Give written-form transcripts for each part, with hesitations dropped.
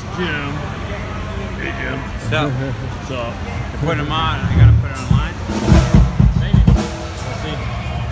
Jim. Hey, Jim. What's up? What's up? I put them on. I gotta put it online. Maybe. We'll see.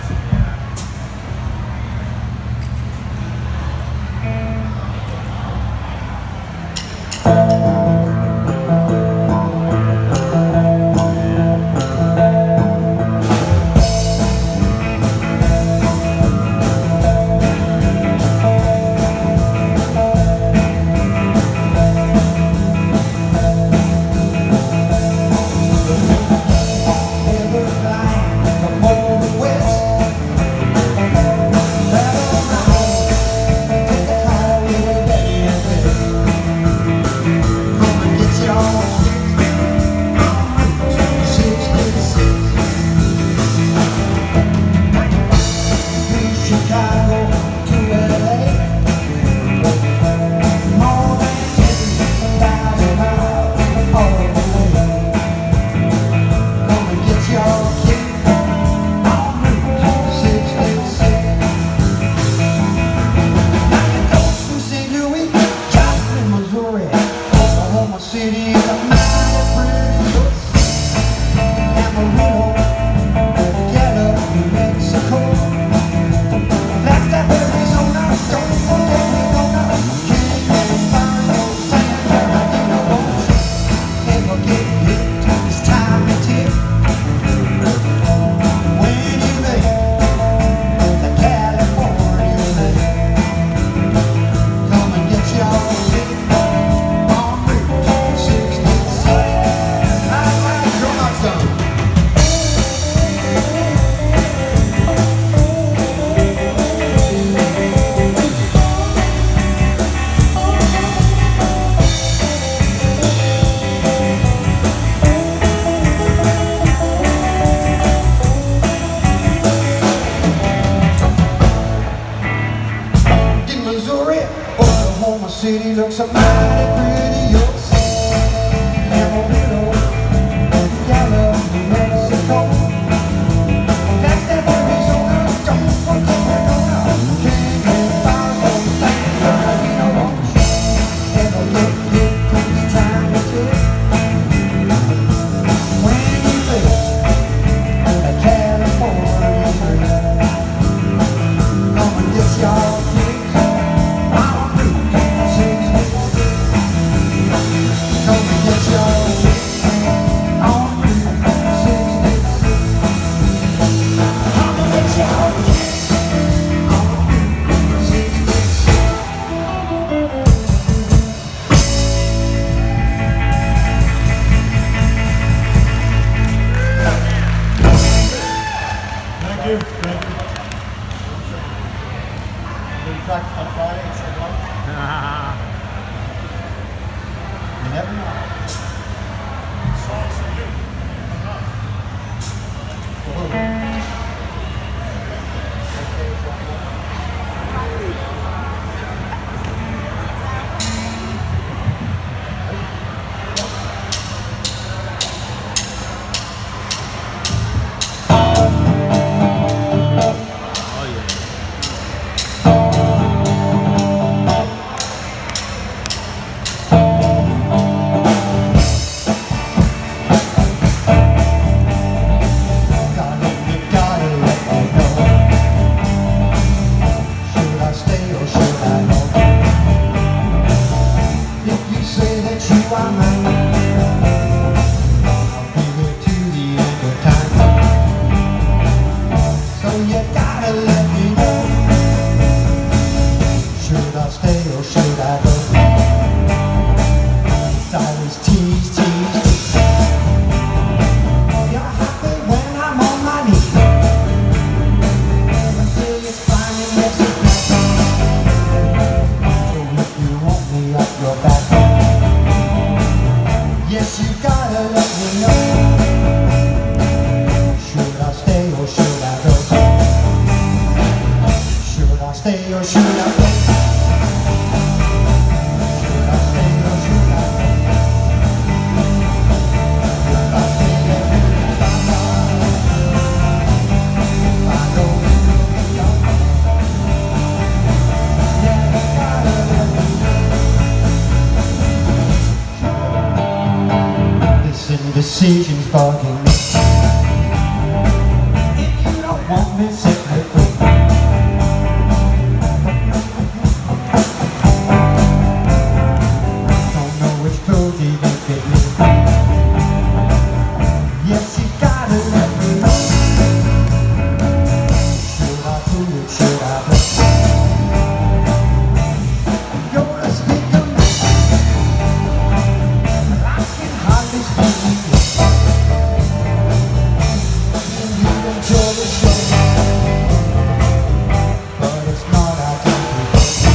City looks a mighty pretty, you'll see. Amarillo, Gallup, New Mexico. That's that Arizona, don't forget Arizona. Can't get far from San Bernardino, won't you? Ever get hit this time to take? When you live in California, come and get your kicks. Thank you. Did you practice on Friday instead of lunch? You never know. indecision's bugging me. If you don't want me, set me free. Don't know which clothes even fit me. Yes, you gotta let me know. Should I do it? Should I do it? You're a speaker, I can hardly speak. You enjoy the show, but it's not our time to go.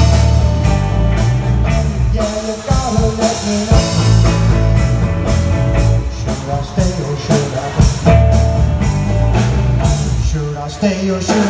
Yeah, you gotta let me know. Should I stay or should I go? Should I stay or should